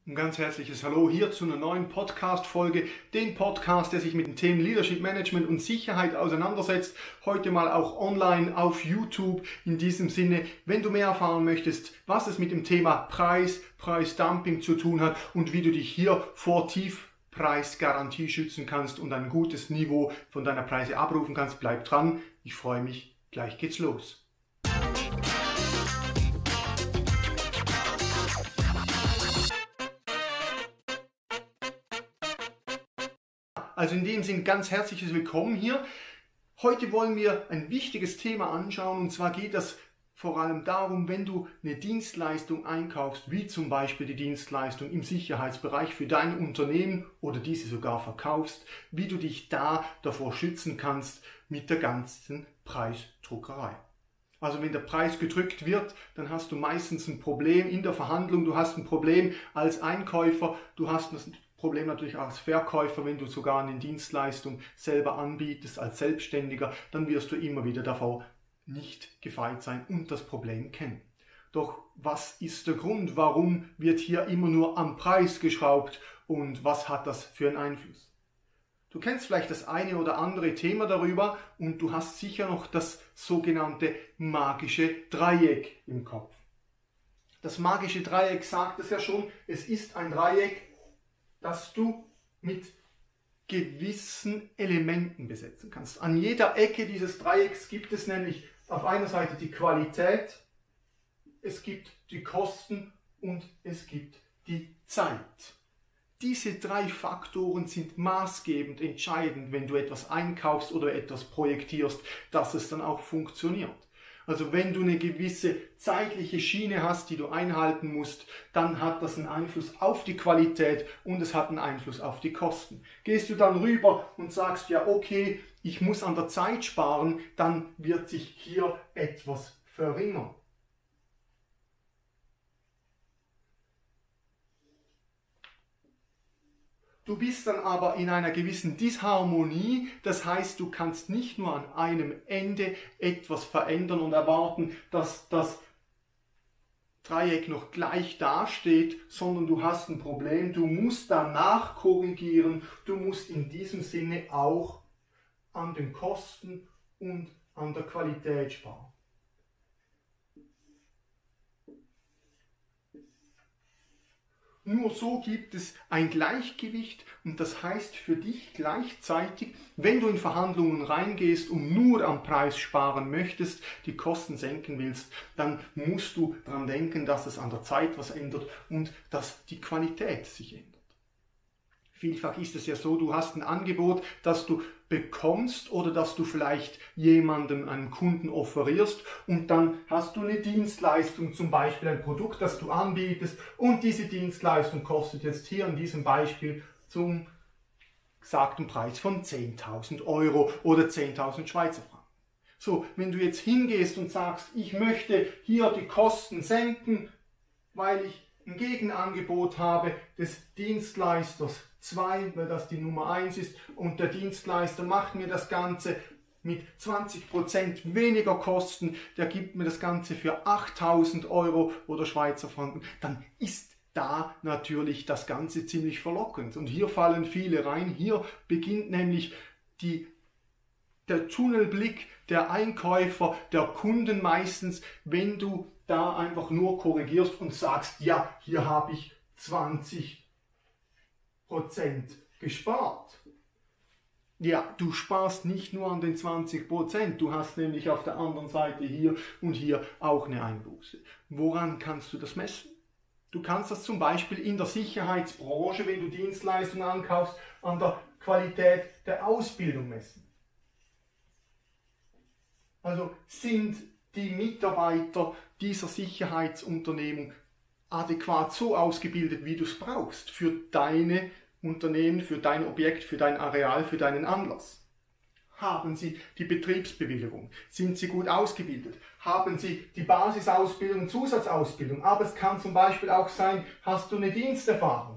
Ein ganz herzliches Hallo hier zu einer neuen Podcast-Folge, den Podcast, der sich mit den Themen Leadership Management und Sicherheit auseinandersetzt. Heute mal auch online auf YouTube. In diesem Sinne, wenn du mehr erfahren möchtest, was es mit dem Thema Preisdumping zu tun hat und wie du dich hier vor Tiefpreisgarantie schützen kannst und ein gutes Niveau von deiner Preise abrufen kannst, bleib dran. Ich freue mich. Gleich geht's los. Also in dem Sinn ganz herzliches Willkommen hier. Heute wollen wir ein wichtiges Thema anschauen, und zwar geht es vor allem darum, wenn du eine Dienstleistung einkaufst, wie zum Beispiel die Dienstleistung im Sicherheitsbereich für dein Unternehmen oder diese sogar verkaufst, wie du dich da davor schützen kannst mit der ganzen Preisdruckerei. Also wenn der Preis gedrückt wird, dann hast du meistens ein Problem in der Verhandlung, du hast ein Problem als Einkäufer, du hast ein Problem natürlich als Verkäufer, wenn du sogar eine Dienstleistung selber anbietest als Selbstständiger, dann wirst du immer wieder davor nicht gefeit sein und das Problem kennen. Doch was ist der Grund? Warum wird hier immer nur am Preis geschraubt und was hat das für einen Einfluss? Du kennst vielleicht das eine oder andere Thema darüber und du hast sicher noch das sogenannte magische Dreieck im Kopf. Das magische Dreieck sagt es ja schon, es ist ein Dreieck, das du mit gewissen Elementen besetzen kannst. An jeder Ecke dieses Dreiecks gibt es nämlich auf einer Seite die Qualität, es gibt die Kosten und es gibt die Zeit. Diese drei Faktoren sind maßgebend entscheidend, wenn du etwas einkaufst oder etwas projektierst, dass es dann auch funktioniert. Also wenn du eine gewisse zeitliche Schiene hast, die du einhalten musst, dann hat das einen Einfluss auf die Qualität und es hat einen Einfluss auf die Kosten. Gehst du dann rüber und sagst, ja okay, ich muss an der Zeit sparen, dann wird sich hier etwas verringern. Du bist dann aber in einer gewissen Disharmonie, das heißt, du kannst nicht nur an einem Ende etwas verändern und erwarten, dass das Dreieck noch gleich dasteht, sondern du hast ein Problem, du musst danach korrigieren, du musst in diesem Sinne auch an den Kosten und an der Qualität sparen. Nur so gibt es ein Gleichgewicht und das heißt für dich gleichzeitig, wenn du in Verhandlungen reingehst und nur am Preis sparen möchtest, die Kosten senken willst, dann musst du daran denken, dass es an der Zeit was ändert und dass die Qualität sich ändert. Vielfach ist es ja so, du hast ein Angebot, das du bekommst oder dass du vielleicht jemandem, einen Kunden offerierst und dann hast du eine Dienstleistung, zum Beispiel ein Produkt, das du anbietest und diese Dienstleistung kostet jetzt hier in diesem Beispiel zum gesagten Preis von 10.000 Euro oder 10.000 Schweizer Franken. So, wenn du jetzt hingehst und sagst, ich möchte hier die Kosten senken, weil ich ein Gegenangebot habe des Dienstleisters 2, weil das die Nummer 1 ist und der Dienstleister macht mir das Ganze mit 20% weniger Kosten, der gibt mir das Ganze für 8.000 Euro oder Schweizer Franken, dann ist da natürlich das Ganze ziemlich verlockend. Und hier fallen viele rein, hier beginnt nämlich der Tunnelblick der Einkäufer, der Kunden meistens, wenn du da einfach nur korrigierst und sagst, ja, hier habe ich 20% gespart. Ja, du sparst nicht nur an den 20%, du hast nämlich auf der anderen Seite hier und hier auch eine Einbuße. Woran kannst du das messen? Du kannst das zum Beispiel in der Sicherheitsbranche, wenn du Dienstleistungen ankaufst, an der Qualität der Ausbildung messen. Also sind die Mitarbeiter dieser Sicherheitsunternehmung adäquat so ausgebildet, wie du es brauchst für deine Unternehmen, für dein Objekt, für dein Areal, für deinen Anlass? Haben sie die Betriebsbewilligung? Sind sie gut ausgebildet? Haben sie die Basisausbildung, Zusatzausbildung? Aber es kann zum Beispiel auch sein, hast du eine Diensterfahrung?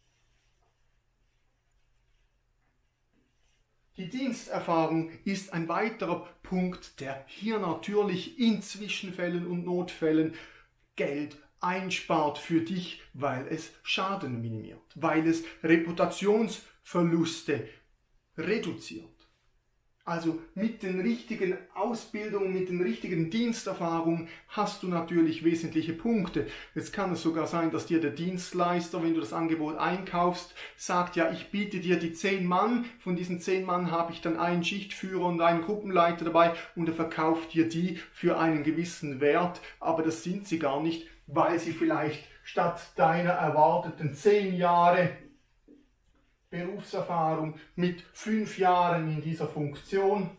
Die Diensterfahrung ist ein weiterer Punkt, der hier natürlich in Zwischenfällen und Notfällen Geld einspart für dich, weil es Schaden minimiert, weil es Reputationsverluste reduziert. Also mit den richtigen Ausbildungen, mit den richtigen Diensterfahrungen hast du natürlich wesentliche Punkte. Jetzt kann es sogar sein, dass dir der Dienstleister, wenn du das Angebot einkaufst, sagt, ja, ich biete dir die 10 Mann, von diesen 10 Mann habe ich dann einen Schichtführer und einen Gruppenleiter dabei und er verkauft dir die für einen gewissen Wert, aber das sind sie gar nicht, weil sie vielleicht statt deiner erwarteten 10 Jahre Berufserfahrung mit 5 Jahren in dieser Funktion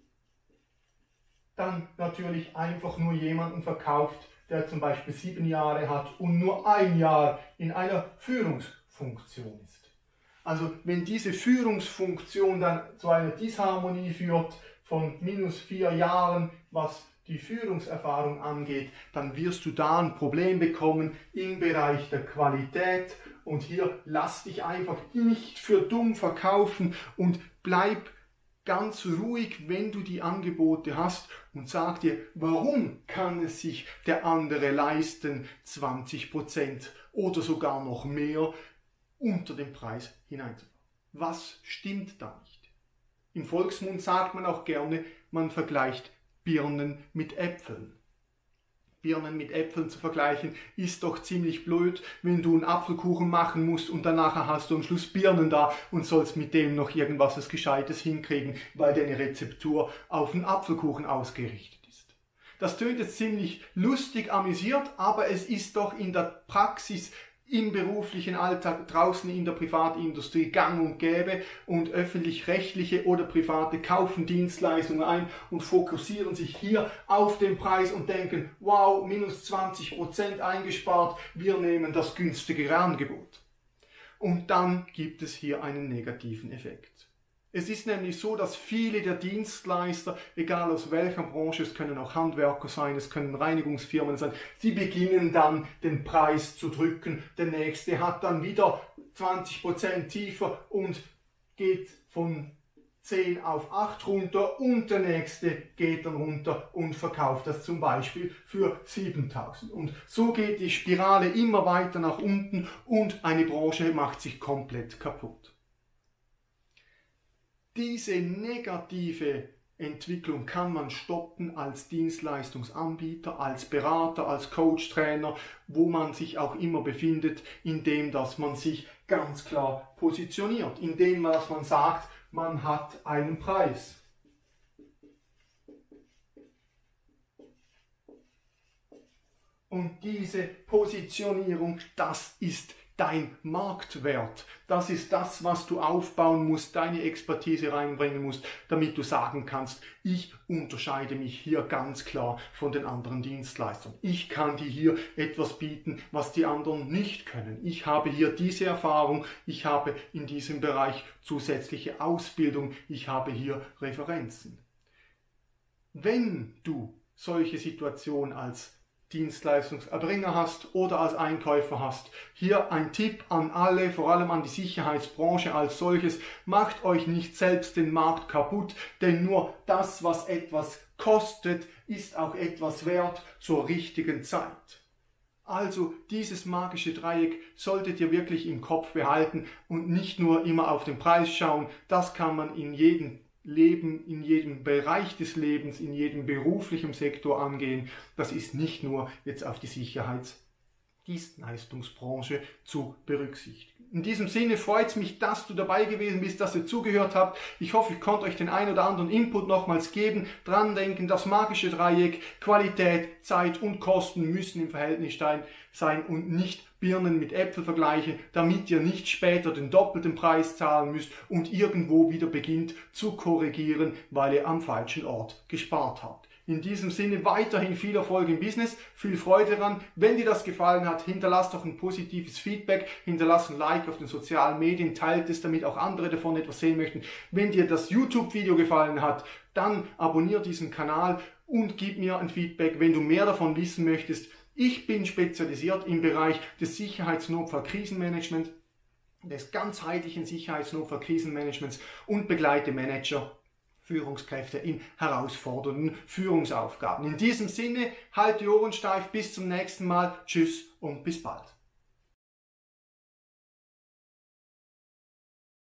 dann natürlich einfach nur jemanden verkauft, der zum Beispiel 7 Jahre hat und nur 1 Jahr in einer Führungsfunktion ist. Also wenn diese Führungsfunktion dann zu einer Disharmonie führt von -4 Jahren, was die Führungserfahrung angeht, dann wirst du da ein Problem bekommen im Bereich der Qualität. Und hier lass dich einfach nicht für dumm verkaufen und bleib ganz ruhig, wenn du die Angebote hast und sag dir, warum kann es sich der andere leisten, 20% oder sogar noch mehr unter den Preis hineinzufahren. Was stimmt da nicht? Im Volksmund sagt man auch gerne, man vergleicht Birnen mit Äpfeln. Birnen mit Äpfeln zu vergleichen, ist doch ziemlich blöd, wenn du einen Apfelkuchen machen musst und danach hast du am Schluss Birnen da und sollst mit dem noch irgendwas Gescheites hinkriegen, weil deine Rezeptur auf einen Apfelkuchen ausgerichtet ist. Das tönt jetzt ziemlich lustig, amüsiert, aber es ist doch in der Praxis im beruflichen Alltag, draußen in der Privatindustrie gang und gäbe und öffentlich-rechtliche oder private kaufen Dienstleistungen ein und fokussieren sich hier auf den Preis und denken, wow, -20% eingespart, wir nehmen das günstigere Angebot. Und dann gibt es hier einen negativen Effekt. Es ist nämlich so, dass viele der Dienstleister, egal aus welcher Branche, es können auch Handwerker sein, es können Reinigungsfirmen sein, sie beginnen dann den Preis zu drücken. Der nächste hat dann wieder 20% tiefer und geht von 10 auf 8 runter und der nächste geht dann runter und verkauft das zum Beispiel für 7.000. Und so geht die Spirale immer weiter nach unten und eine Branche macht sich komplett kaputt. Diese negative Entwicklung kann man stoppen als Dienstleistungsanbieter, als Berater, als Coach, Trainer, wo man sich auch immer befindet, indem dass man sich ganz klar positioniert, indem dass man sagt, man hat einen Preis. Und diese Positionierung, das ist dein Marktwert. Das ist das, was du aufbauen musst, deine Expertise reinbringen musst, damit du sagen kannst, ich unterscheide mich hier ganz klar von den anderen Dienstleistern. Ich kann dir hier etwas bieten, was die anderen nicht können. Ich habe hier diese Erfahrung, ich habe in diesem Bereich zusätzliche Ausbildung, ich habe hier Referenzen. Wenn du solche Situationen als Dienstleistungserbringer hast oder als Einkäufer hast. Hier ein Tipp an alle, vor allem an die Sicherheitsbranche als solches, macht euch nicht selbst den Markt kaputt, denn nur das, was etwas kostet, ist auch etwas wert zur richtigen Zeit. Also dieses magische Dreieck solltet ihr wirklich im Kopf behalten und nicht nur immer auf den Preis schauen, das kann man in jedem Leben, in jedem Bereich des Lebens, in jedem beruflichen Sektor angehen. Das ist nicht nur jetzt auf die Sicherheitsdienstleistungsbranche zu berücksichtigen. In diesem Sinne freut es mich, dass du dabei gewesen bist, dass ihr zugehört habt. Ich hoffe, ich konnte euch den ein oder anderen Input nochmals geben. Dran denken, das magische Dreieck, Qualität, Zeit und Kosten müssen im Verhältnis sein und nicht Birnen mit Äpfel vergleichen, damit ihr nicht später den doppelten Preis zahlen müsst und irgendwo wieder beginnt zu korrigieren, weil ihr am falschen Ort gespart habt. In diesem Sinne weiterhin viel Erfolg im Business, viel Freude daran. Wenn dir das gefallen hat, hinterlasst doch ein positives Feedback, hinterlasst ein Like auf den sozialen Medien, teilt es, damit auch andere davon etwas sehen möchten. Wenn dir das YouTube-Video gefallen hat, dann abonniere diesen Kanal und gib mir ein Feedback, wenn du mehr davon wissen möchtest. Ich bin spezialisiert im Bereich des Sicherheitsnotfall-Krisenmanagements, des ganzheitlichen Sicherheitsnotfall-Krisenmanagements und begleite Manager Führungskräfte in herausfordernden Führungsaufgaben. In diesem Sinne, halt die Ohren steif, bis zum nächsten Mal. Tschüss und bis bald.